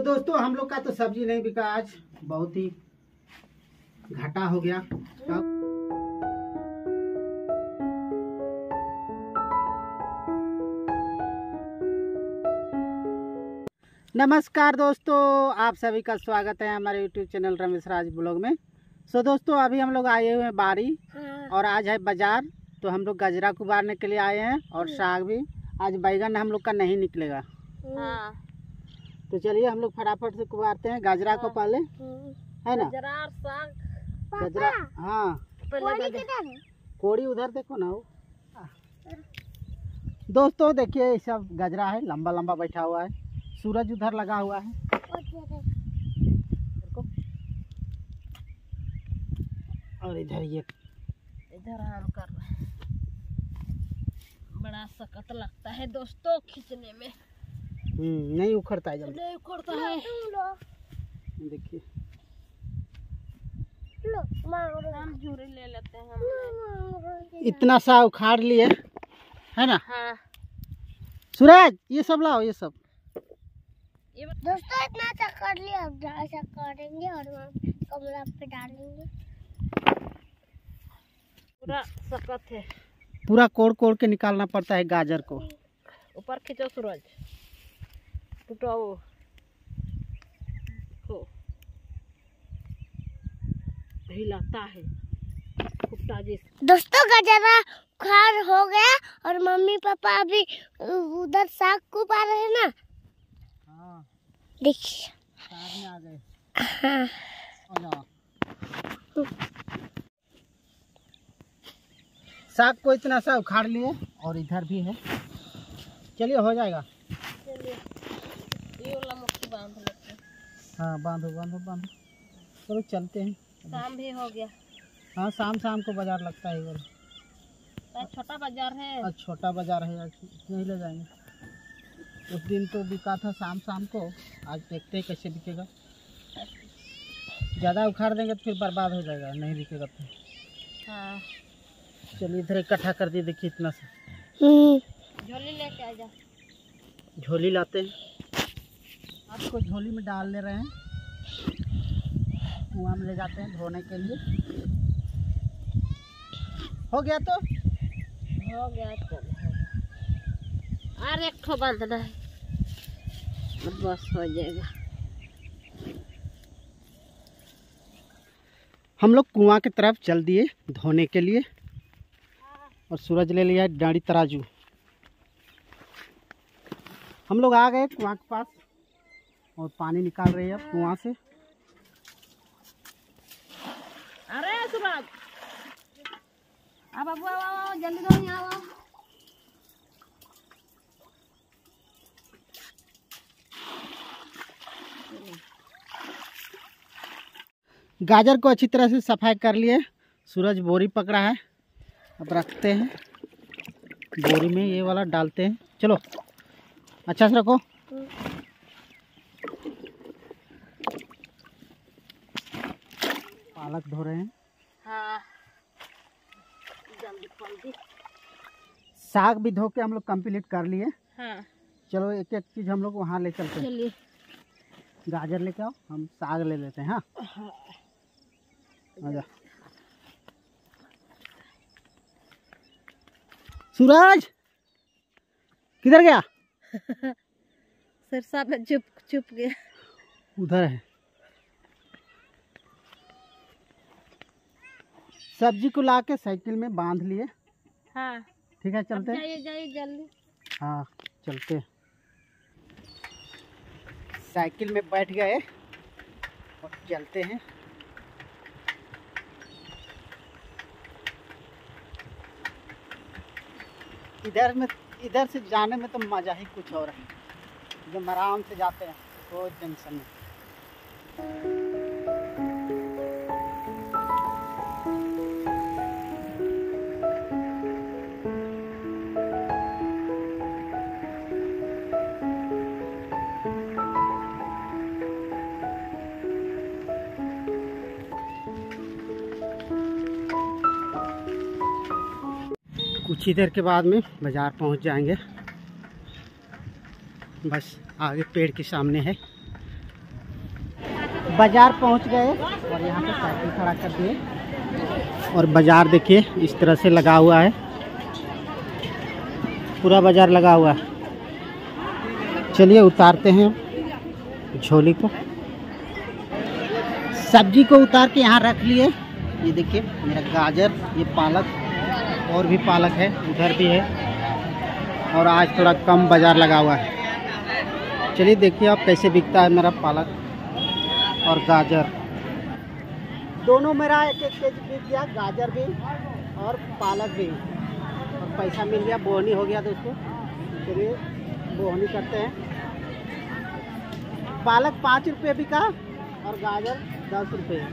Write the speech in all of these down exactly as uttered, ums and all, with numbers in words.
तो दोस्तों हम लोग का तो सब्जी नहीं बिका आज, बहुत ही घाटा हो गया। नमस्कार दोस्तों, आप सभी का स्वागत है हमारे YouTube channel Ramesh Raj blog में। सो दोस्तों अभी हम लोग आए हुए हैं बारी और आज है बाजार, तो हम लोग गजरा कुबारने के लिए आए हैं और साग भी। आज बैगन हम लोग का नहीं निकलेगा। हाँ। तो चलिए हम लोग फटाफट से कुबारते हैं गजरा को पहले, है ना। गजरा और साग। गजरा, हाँ। कोड़ी उधर देखो ना वो। दोस्तों देखिए ये सब गजरा है, लंबा लंबा बैठा हुआ है। सूरज उधर लगा हुआ है। और इधर ये इधर हम कर रहे हैं। बड़ा सख्त लगता है दोस्तों खींचने में। हम्म नहीं उखड़ता है जल्दी। नहीं उखड़ता है। देखिए हम झूरी ले लेते हैं हम। इतना सा उखाड़ लिए, है ना। हाँ। सूरज ये सब लाओ, ये सब दोस्तों इतना सा कर लिया, अब ऐसा करेंगे और कमरा पे डालेंगे। पूरा सख्त है, पूरा कोड़ कोड़ के निकालना पड़ता है गाजर को। ऊपर खींचो सूरज, टुटाओ हो, हिलाता है कुत्ता जी। दोस्तों गजरा खार हो गया और मम्मी पापा अभी उधर साग को पा रहे हैं ना। हाँ देखिए साग में आ गए। हाँ। साग को इतना सा उखाड़ लिए और इधर भी है। चलिए हो जाएगा। चलिए ये वाला मुट्ठी बांध लेते हैं। हाँ बांधो बांधो बांधो, चलो चलते हैं। शाम भी हो गया। हाँ शाम शाम को बाजार लगता है इधर। तो छोटा बाजार है। आज छोटा बाजार है, आज नहीं ले जाएंगे। उस दिन तो बिका था शाम शाम को, आज देखते हैं कैसे बिकेगा। ज़्यादा उखाड़ देंगे तो फिर बर्बाद हो जाएगा, नहीं बिकेगा तो। हाँ। चलिए इधर इकट्ठा कर दिए, देखिए इतना सा। झोली लेके आ जा। झोली लाते हैं, आपको झोली में डाल ले रहे हैं, कुआं में ले जाते हैं धोने के लिए। हो गया तो हो गया चल। और एक ठो बांधना है, बस हो जाएगा। हम लोग कुआं की तरफ चल दिए धोने के लिए और सूरज ले लिया डांडी तराजू। हम लोग आ गए कुआं के पास और पानी निकाल रहे हैं अब कुआं से। अरे सूरज अब अब आओ जल्दी जल्दी आओ। गाजर को अच्छी तरह से सफाई कर लिए। सूरज बोरी पकड़ा है, अब रखते हैं बोरी में, ये वाला डालते हैं। चलो अच्छा से रखो। पालक धो रहे हैं। हाँ जल्दी जल्दी। साग भी धो के हम लोग कंप्लीट कर लिए। हाँ चलो एक एक चीज़ हम लोग वहाँ ले चलते हैं। चलिए गाजर लेके आओ, हम साग ले लेते हैं। हाँ आजा सूरज किधर गया? सिरसा में चुप चुप गया। उधर है। सब्जी को लाके साइकिल में बांध लिए। हाँ ठीक है चलते हैं। जाइए जाइए जल्दी। हाँ चलते हैं। साइकिल में बैठ गए और चलते हैं। इधर में इधर से जाने में तो मज़ा ही कुछ और है, एकदम आराम से जाते हैं, कोई टेंशन नहीं। कुछ ही देर के बाद में बाज़ार पहुंच जाएंगे। बस आगे पेड़ के सामने है, बाजार पहुंच गए और यहाँ पे साइकिल खड़ा कर दिए और बाजार देखिए इस तरह से लगा हुआ है, पूरा बाजार लगा हुआ है। चलिए उतारते हैं झोली को, सब्जी को उतार के यहाँ रख लिए। ये देखिए मेरा गाजर, ये पालक और भी पालक है, उधर भी है और आज थोड़ा कम बाजार लगा हुआ है। चलिए देखिए आप कैसे बिकता है मेरा पालक और गाजर। दोनों मेरा एक एक केजी बिक गया, गाजर भी और पालक भी, और पैसा मिल गया, बोहनी हो गया दोस्तों। चलिए बोहनी करते हैं। पालक पाँच रुपये बिका और गाजर दस रुपये।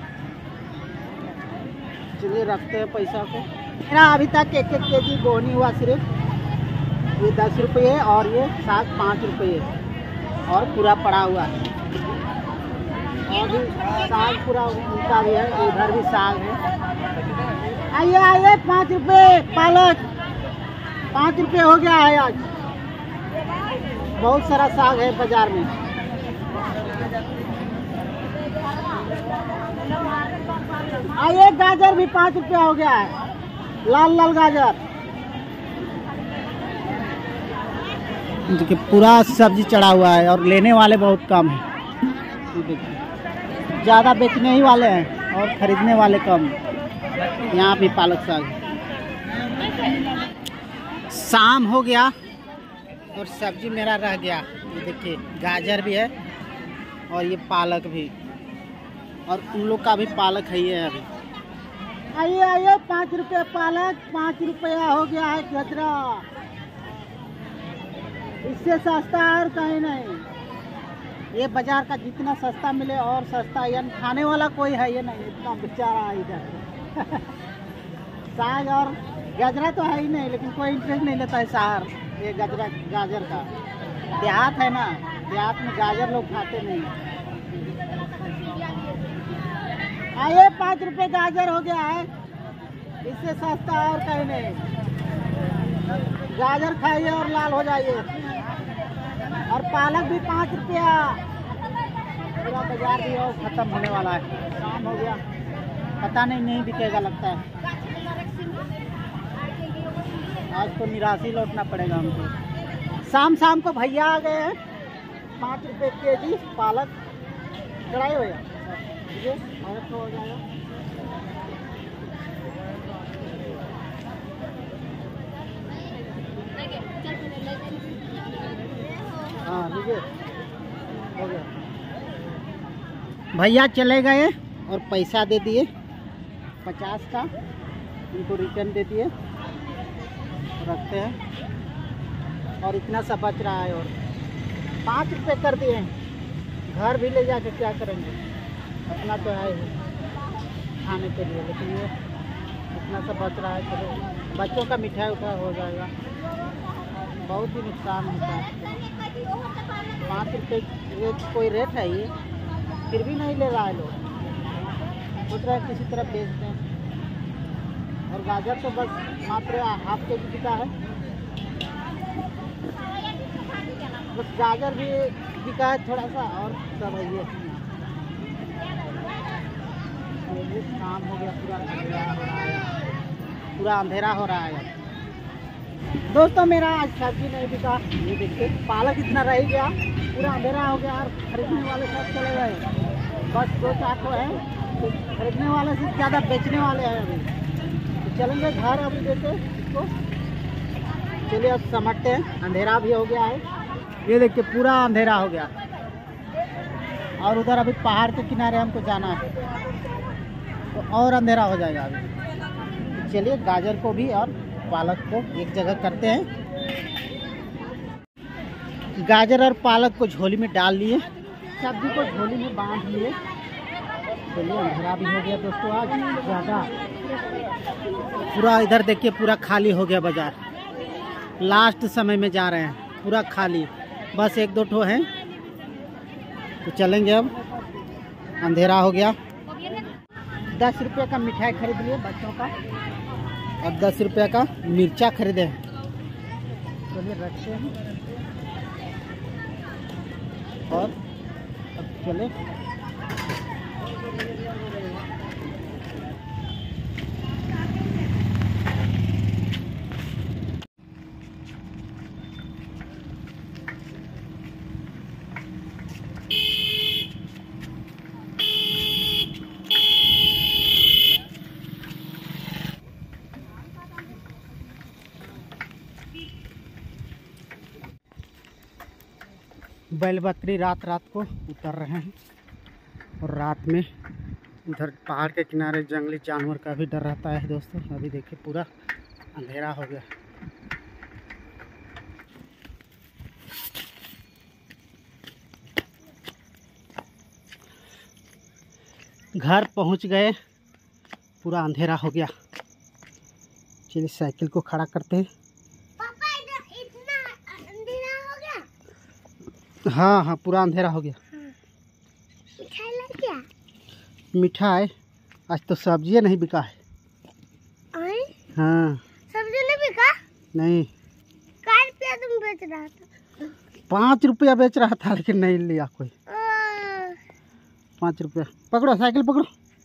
चलिए रखते हैं पैसा को। मेरा अभी तक एक एक के जी बोहनी हुआ सिर्फ, ये दस रुपये और ये साग पाँच रुपये और पूरा पड़ा हुआ है। और भी साग पूरा उनका भी है, इधर भी साग है। आइए आइए, पाँच रुपये पालक, पाँच रुपये हो गया है आज। बहुत सारा साग है बाजार में। आइए, गाजर भी पाँच रुपया हो गया है, लाल लाल गाजर। देखिए पूरा सब्जी चढ़ा हुआ है और लेने वाले बहुत कम हैं। ज़्यादा बेचने ही वाले हैं और खरीदने वाले कम। यहाँ भी पालक साग। शाम हो गया और सब्जी मेरा रह गया। ये देखिए गाजर भी है और ये पालक भी, और उन लोग का भी पालक है ये अभी। आइए आइए, पाँच रुपये पालक, पाँच रुपया हो गया है गजरा। इससे सस्ता और कहीं नहीं। ये बाजार का जितना सस्ता मिले और सस्ता, यानी खाने वाला कोई है ये नहीं, इतना बेचारा है इधर। साग और गजरा तो है ही नहीं, लेकिन कोई इंटरेस्ट नहीं लेता है सार ये गजरा गाजर का। देहात है ना, देहात में गाजर लोग खाते नहीं। आइए, पाँच रुपये गाजर हो गया है, इससे सस्ता और कहीं नहीं। गाजर खाइए और लाल हो जाइए। और पालक भी पाँच रुपया। पूरा बाजार भी और खत्म होने वाला है। शाम हो गया, पता नहीं नहीं बिकेगा लगता है। आज तो निराशी लौटना पड़ेगा हमको। शाम शाम को भैया आ गए हैं। पाँच रुपये के जी पालक चढ़ाई हो गया, और तो हो जाएगा। हाँ लीजिए, हो गया। भैया चले गए और पैसा दे दिए पचास का, उनको रिटर्न दे दिए, रखते हैं। और इतना सा बच रहा है और पाँच रुपये कर दिए हैं। घर भी ले जाके क्या करेंगे, अपना तो है ही खाने के लिए, लेकिन ये इतना सा बच रहा है। चलो बच्चों का मिठाई उठाई हो जाएगा। बहुत ही नुकसान होता है। पाँच रुपये ये कोई रेट है ये, फिर भी नहीं ले रहा है लोग, सोच रहे हैं किसी तरह बेच दें। और गाजर तो बस मात्र हाफ के जी बिका है। बस गाजर भी बिका है थोड़ा सा, और सब है ये। शाम हो गया, पूरा अंधेरा हो रहा है, पूरा अंधेरा हो रहा है। दोस्तों मेरा आज सब्जी नहीं बिका। ये देखिए पालक इतना रह गया, पूरा अंधेरा हो गया और खरीदने वाले सब चले गए। बस दो चार तो है, तो खरीदने वाले से ज़्यादा बेचने वाले हैं अभी। तो चलेंगे घर अभी देते इसको। चलिए अब समझते हैं, अंधेरा भी हो गया है। ये देखिए पूरा अंधेरा हो गया और उधर अभी पहाड़ के किनारे हमको जाना है, तो और अंधेरा हो जाएगा अभी। तो चलिए गाजर को भी और पालक को एक जगह करते हैं। गाजर और पालक को झोली में डाल लिए, सब्जी को झोली में बांध लिए। चलिए अंधेरा भी हो गया दोस्तों आज ज़्यादा। पूरा इधर देखिए पूरा खाली हो गया बाजार। लास्ट समय में जा रहे हैं, पूरा खाली, बस एक दो ठो हैं। तो चलेंगे अब, अंधेरा हो गया। दस रुपये का मिठाई खरीद लिए बच्चों का और दस रुपये का मिर्चा खरीदे। चलिए रखते हैं और अब चले बैल बकरी रात रात को उतर रहे हैं और रात में उधर पहाड़ के किनारे जंगली जानवर का भी डर रहता है दोस्तों। अभी देखिए पूरा अंधेरा हो गया। घर पहुंच गए, पूरा अंधेरा हो गया। चलिए साइकिल को खड़ा करते हैं। पापा इधर इतना अंधेरा हो गया। हाँ हाँ पूरा अंधेरा हो गया। मिठाई ला क्या? मिठाई आज तो सब्जी नहीं बिका है। आए? हाँ सब्जी नहीं बिका? नहीं। कै रुपया तुम बेच रहा था? पाँच रुपया बेच रहा था लेकिन नहीं लिया कोई। आ, पाँच रुपया। पकड़ो साइकिल पकड़ो।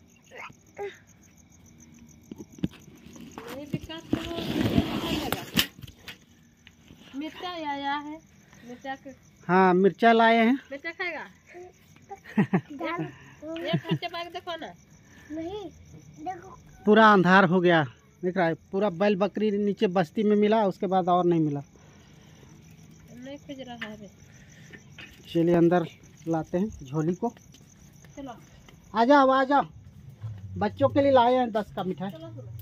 मिर्चा आया है, मिर्चा के हाँ मिर्चा लाए हैं। मिर्चा खाएगा? दाल एक मिर्चा पा के देखो ना। नहीं देखो। पूरा अंधार हो गया, देख रहा है। पूरा बैल बकरी नीचे बस्ती में मिला, उसके बाद और नहीं मिला। नहीं खोज रहा है रे। चलिए अंदर लाते हैं झोली को। चलो आ जाओ आ जाओ, बच्चों के लिए लाए हैं दस का मिठाई। चलो चलो।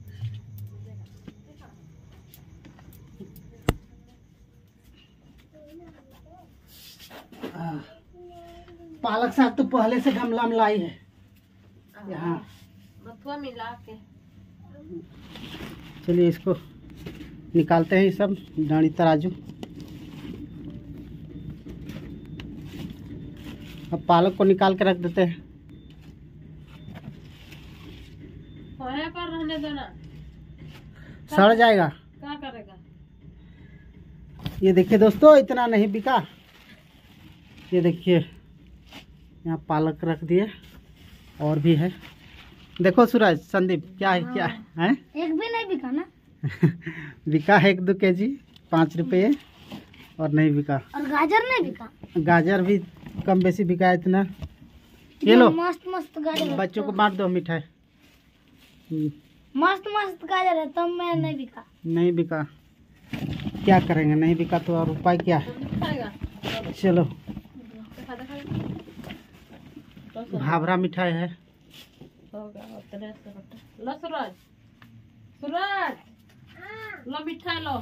पालक साग तो पहले से गमला में लाई है यहाँ। बथुआ मिला के चलिए इसको निकालते हैं, ये सब डांडी तराजू। अब पालक को निकाल के रख देते हैं। वहीं पर रहने देना, सड़ जाएगा। क्या करेगा? ये देखिए दोस्तों, इतना नहीं बिका। ये देखिए यहाँ पालक रख दिए, और भी है। देखो सूरज संदीप क्या है, क्या है? एक भी नहीं बिका ना? बिका है एक दो के जी, पाँच रुपये, और नहीं बिका। और गाजर नहीं बिका? गाजर भी कम बेसी बिका है इतना। ये लो मस्त मस्त गाजर है। बच्चों को बांट दो मिठाई। हम्म, मस्त मस्त गाजर है, तब मैं नहीं बिका। नहीं बिका, क्या करेंगे? नहीं बिका तो और उपाय क्या है? खाएगा? चलो देखा देखा भावरा मिठाई है। होगा उतने से बटा। लो सूरज, सूरज लो मिठाई लो,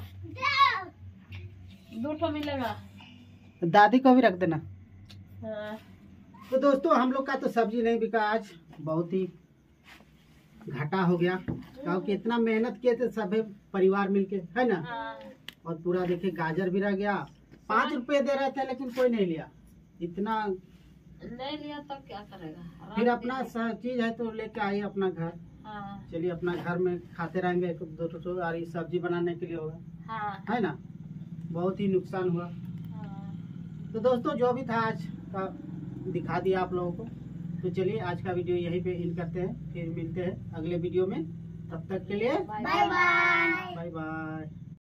दो ठो मिलेगा। दादी को भी रख देना। हाँ। तो दोस्तों हम लोग का तो सब्जी नहीं बिका आज, बहुत ही घाटा हो गया, क्योंकि इतना मेहनत किए थे सभी परिवार मिलके, है ना। हाँ। और पूरा देखिए गाजर भी रह गया। पाँच रुपए दे रहे थे लेकिन कोई नहीं लिया। इतना नहीं लिया तो क्या करेगा? फिर अपना चीज है तो लेके आइए अपना घर। हाँ चलिए अपना घर में खाते रहेंगे, एक दो ठो और ये सब्जी बनाने के लिए होगा, हाँ है ना। बहुत ही नुकसान हुआ। हाँ। तो दोस्तों जो भी था आज का दिखा दिया आप लोगों को। तो चलिए आज का वीडियो यहीं पे एंड करते हैं, फिर मिलते हैं अगले वीडियो में। तब तक के लिए बाय बाय। Bye bye.